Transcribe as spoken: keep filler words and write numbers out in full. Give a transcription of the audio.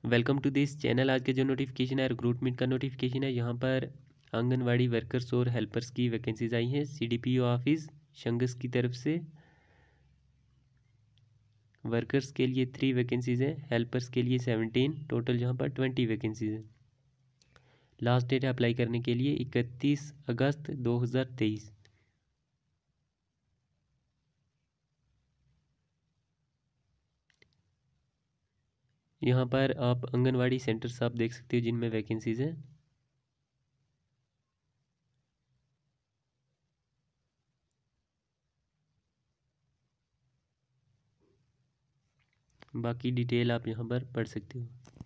Welcome to this channel. आज के जो नोटिफिकेशन है रिक्रूटमेंट का नोटिफिकेशन है। यहाँ पर आंगनवाड़ी वर्कर्स और हेल्पर्स की वैकेंसीज आई हैं सीडीपीओ ऑफिस शंगस की तरफ से। वर्कर्स के लिए थ्री वैकेंसीज हैं, हेल्पर्स के लिए सेवनटीन, टोटल यहाँ पर ट्वेंटी वैकेंसीज हैं। लास्ट डेट अप्लाई करने के लिए इकतीस अगस्त दो हज़ार तेईस। यहाँ पर आप आंगनवाड़ी सेंटर्स आप देख सकते हो जिनमें वैकेंसीज हैं। बाकी डिटेल आप यहाँ पर पढ़ सकते हो।